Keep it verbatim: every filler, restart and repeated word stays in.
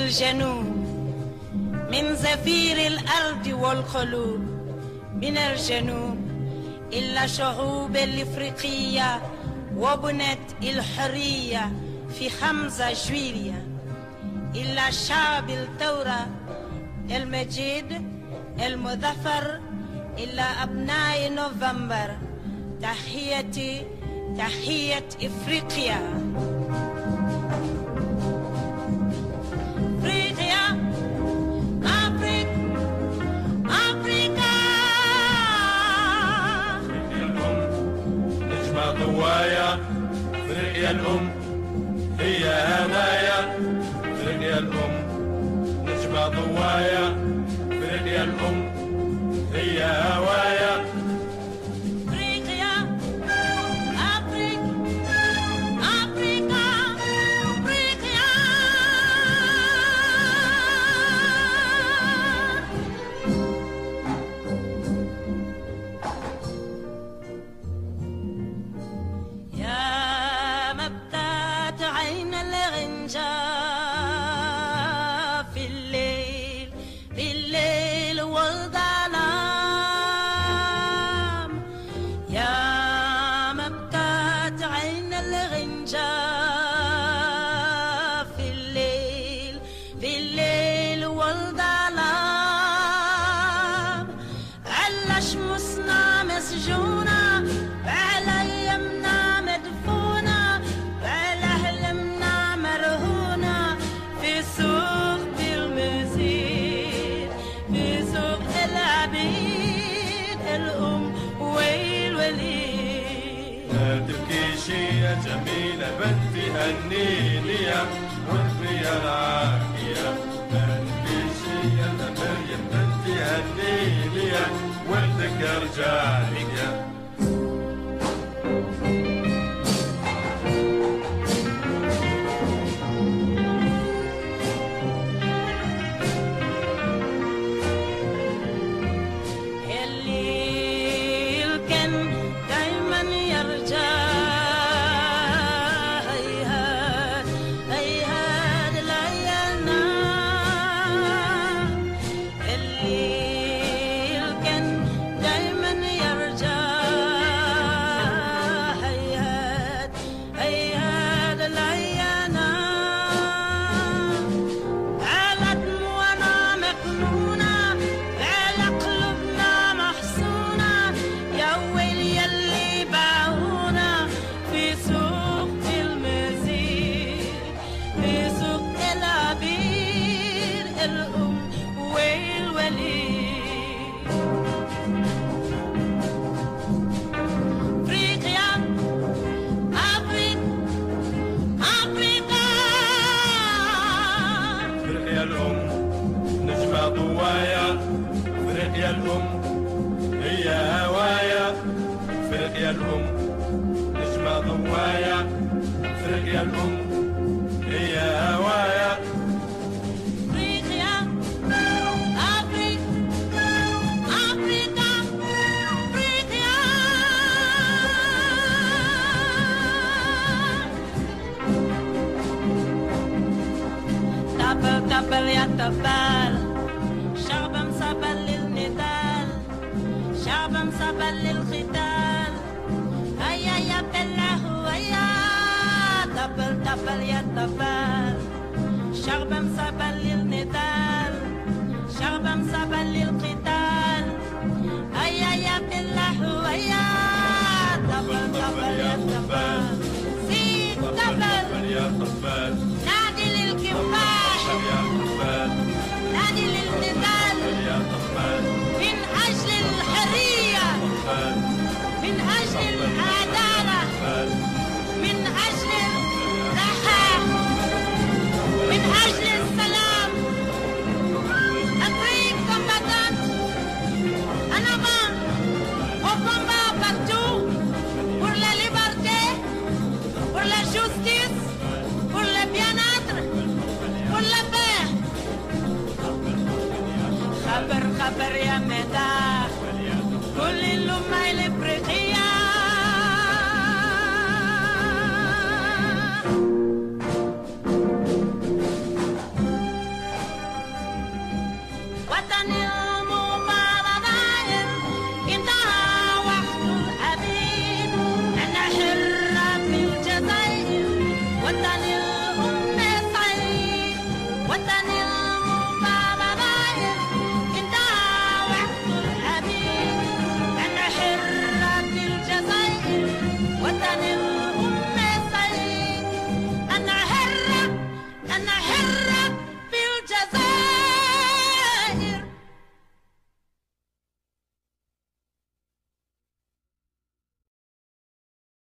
الجنوب، من زفير الأرض والقلوب، من الجنوب إلا شعوب الإفريقية وبنت الحرية في خمسة جويلية، إلا شعب الثورة المجيد المظفر، إلا أبناء نوفمبر. تحيتي تحية إفريقيا. إفريقيا أفريق أفريقيا. إفريقيا الأم نجمة ضوايا، إفريقيا الأم هي هنايا. إفريقيا الأم نجمة ضوايا، إفريقيا الأم هي هوايا. جميلة بنتي هنيني يا ربي يا العافية. بنتي شيا مريم بنتي هنيني يا ولدك رجالي يا. إفريقيا الأم هي هوايا. إفريقيا الأم نجمة ضوايا، إفريقيا الأم هي هوايا. إفريقيا أفريق أفريقيا إفريقيا. تبل تبل يا تبل، شعب مسبل للنضال، شعب مسبل للقتال. هيا يا بالله هيا، تبل تبل يا تبل، شعب مسبل للنضال، شعب مسبل للقتال. هيا يا بالله هيا، تبل تبل يا تبل، زيد تبل يا تبل، نادي للكفاح يا تبل، نادي للنضال من أجل الحرية، من أجل العدالة، من أجل الراحة، من أجل السلام. Afrique combattante en avant, au combat partout pour la liberté, pour la justice, pour le bien-être, pour la paix. خبر خبر يا مداح كل الأمة اللي